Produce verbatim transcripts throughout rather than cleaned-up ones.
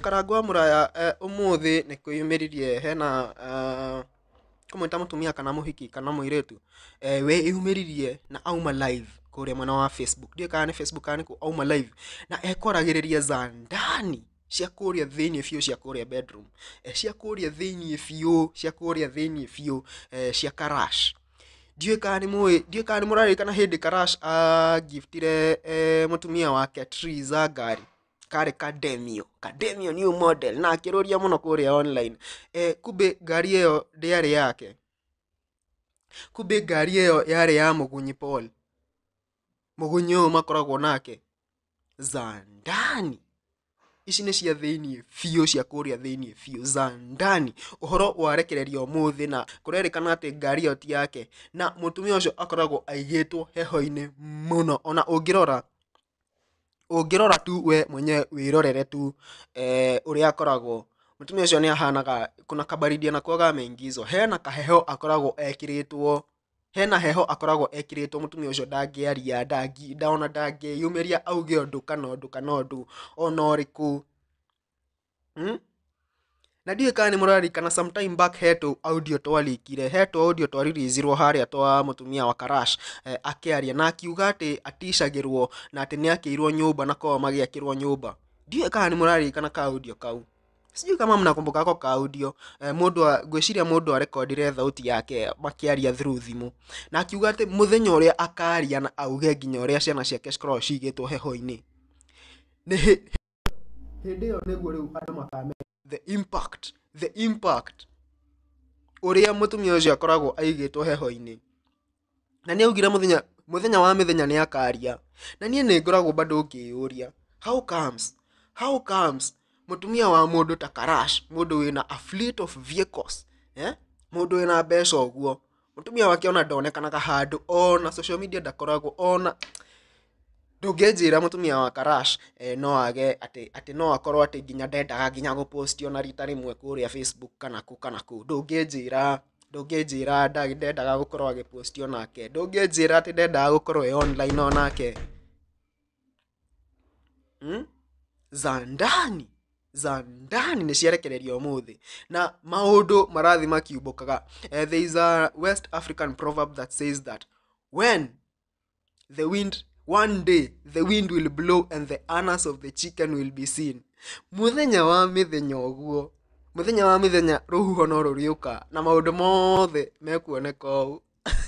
Karangu wa Muraya umuthi nĩ kwĩyumĩririe hena kũmwĩta mũtumia kana mũhiki kana mũirĩtu we yumĩririe na auma live kũrĩa mwena wa Facebook, ndiũĩ kana nĩ Facebook kana nĩ auma live na ekwaragĩrĩria za ndani cia kũrĩa thĩinĩ biũ cia kũrĩa bedroom, cia kũrĩa thĩinĩ biũ cia kũrĩa thĩinĩ biũ cia Karash. Ndiũĩ kana nĩ mũĩ, ndiũĩ kana nĩ mũraririkana hĩndĩ Karash agiftire mũtumia wake Tree za ngari kare Kademio, Kademio new model na akĩrũria mũno kũrĩa online. Eh, kumbe ngari ĩyo ndĩarĩ yake, kumbe ngari ĩyo yarĩ ya Mũgunyi Paul, Mũgunyi ũyũ makoragwo nake za ndani. Ici nĩ cia thĩinĩ biũ cia kũrĩa thĩinĩ biũ za ndani. Ũhoro warekererio mũthĩ na kũrerĩkana atĩ ngari ĩyo ti yake na mũtumia ũcio akoragwo aigĩtwo heho-inĩ mũno. Ona ũngĩrora ũngĩrora tu we mwenyewe wĩrorere tu eh, ũrĩa akoragwo mũtumia ũcio nĩ ahanaga kuna kabaridi na kwaga mengizo. Hena kaheho akoragwo ekĩrĩtwo, hena heho akoragwo ekĩrĩtwo. Mũtumia ũcio ndangĩaria, ndangi ndaona ndangĩyumĩria auge ũndũ kana ũndũ kana ũndũ ona ũrĩkũ. hmm? Na ndiũĩ kana nĩ mũraririkana sometime back heto audio twalikire, heto audio twariricirwo harĩa twa mũtumia wa Karash eh, akĩaria na akiuga atĩ aticagĩrwo na atĩ nĩ akĩirwo nyũmba na kwao magĩakĩrwo nyũmba. Ndiũĩ kana nĩ mũraririkana ka audio kau, sijui kama mnakumbuka kako ka audio eh, mũndũ ngwĩciria mũndũ arekondire thauti yake makĩaria through thimũ na akiuga atĩ mũthenya ũrĩa akaria na auge nginya ũrĩa ciana ciake cikoragwo cigĩtwo heho-inĩ nĩ hĩndĩ ĩyo nĩguo rĩu andũ makamenya the impact, the impact ũrĩa mũtumia ũcio akoragwo aigĩtwo heho-inĩ. Na nĩ augire mũthenya mũthenya wa mĩthenya nĩ akaria, na niĩ nĩ ngoragwo bado ngĩyũria how comes, how comes mũtumia wa mũndũ ta Karash, mũndũ wĩna a fleet of vehicles eh, mũndũ wĩna mbeca ũguo, mũtumia wake ona ndonekanaga handũ, ona social media ndakoragwo, ona ndũngĩnjĩra mũtumia wa Karash eh, no age atĩ atĩ no akorwo atĩ nginya ndendaga nginya gũpostio na rita rĩmwe kũrĩa Facebook kana kũ kana kũ. Ndũngĩnjĩra ndũngĩnjĩra ndendaga gũkorwo agĩpostio nake, ndũngĩnjĩra atĩ ndendaga gũkorwo e online onake. hmm? za ndani za ndani nĩ ciarekererio mũthĩ na maũndũ marathi makiumbũkaga. Uh, there is a West African proverb that says that when the wind one day the wind will blow and the anus of the chicken will be seen. Mũthenya wa mĩthenya ũguo, mũthenya wa mĩthenya rũhuho no rũrĩũka na maũndũ mothe mekuoneka ũũ.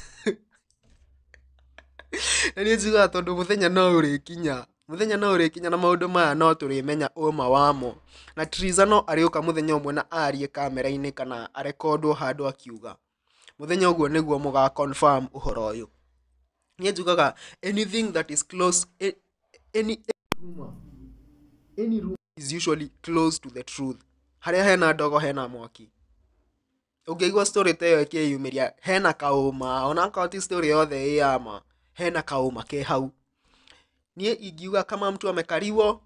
Na niĩ njugaga tondũ mũthenya no ũrĩkinya, mũthenya no ũrĩkinya na maũndũ maya no tũrĩmenya ũma wamo. Na Triza no arĩũka mũthenya ũmwe na arie kamera-inĩ kana arekondwo handũ akiuga. Mũthenya ũguo nĩguo mũga confirm ũhoro ũyũ. Niĩ njugaga anything that is close, any, any rumor, any rumor is usually close to the truth. Harĩa hena ndogo hena mwaki. Ũngĩigua story ta ĩyo ĩkĩyumĩria hena kaũma, ona akorwo ti story yothe ĩ yama, hena kaũma ke hau. Niĩ ingiuga kama mtu amekariwo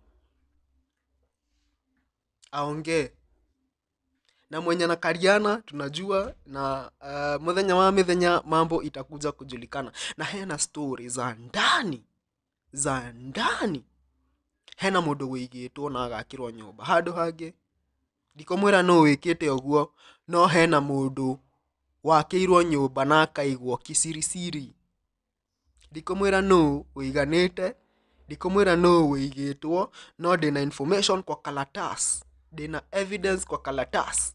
aongee na mwenye na kariana tunajua na uh, muthenya wa mithenya mambo itakuja kujulikana. Na hena story za ndani za ndani, hena mũndũ wĩigĩtwo na agakĩrwo nyũmba handũ hangĩ. Ndikomwĩra no wĩkĩte ũguo, no hena mũndũ wakĩirwo nyũmba na akaigwo kisirisiri. Ndikomwĩra no wĩiganĩte, ndikomwĩra no wĩigĩtwo, no ndĩna information kwa kalatas, ndĩna evidence kwa kalatas.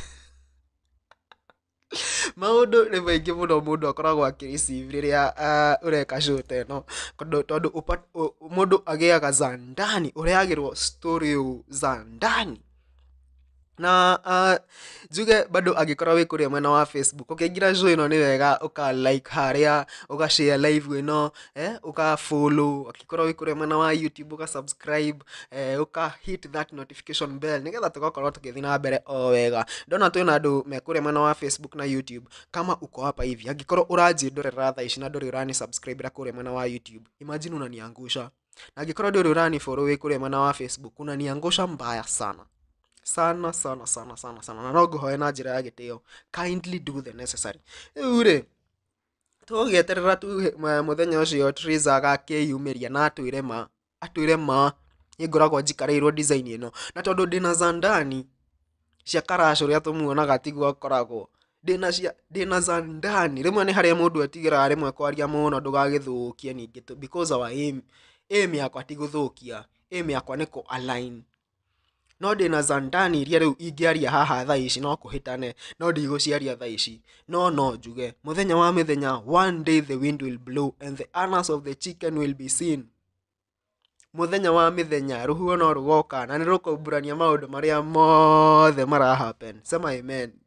Maũndũ nĩ maingĩ mũno mũndũ akoragwo akĩreceive rĩrĩa ũreka show ta ĩno, tondũ mũndũ agĩaga za ndani, ũrehagĩrwo story ũũ za ndani. Na uh, njuge bado angĩkorwo wĩ kũrĩa mwena wa Facebook, ũkĩingĩra show ĩno nĩ wega ũka like harĩa, ũka share live ĩno, eh, ũka follow. Angĩkorwo wĩ kũrĩa mwena wa YouTube ũka subscribe, eh, ũka hit that notification bell nĩgetha tũgakorwo tũgĩthiĩ na mbere o wega. Ndona twĩna andũ me kũrĩa mwena wa Facebook na YouTube, kama uko hapa hivi, angĩkorwo ũranjĩndorera thaa ici na ndũrĩ ũrani subscribe ra kũrĩa mwena wa YouTube, imagine unaniangusha. Na angĩkorwo ndũrĩ ũrani follow wĩ kũrĩa mwena wa Facebook, unaniangusha mbaya sana. Sana sana sana sana sana na no ngũhoe na njĩra ya gĩtĩo, kindly do the necessary. Rĩu rĩ tũgĩeterera tu mũthenya ũcio Triza agakĩyumĩria na atwĩre ma atwĩre ma ingoragwo njikareirwo design ĩno na tondu ndina za ndani cia karasho ria tumuonaga tiguo koragwo ndina cia ndina za ndani rimwe ni haria mundu atigira rimwe kwaria muno ndugagithukie ningi because our aim aim yakwa ti guthukia aim yakwa ni ku align no ndina za ndani iria riu ingiaria haha thaa ici no kuhitane no ndiguciaria thaa ici no no njuge muthenya wa mithenya one day the wind will blow and the anus of the chicken will be seen. Muthenya wa mithenya ruhuo no rugoka na ni rukumburania maundu maria mothe mara happen. Sema amen.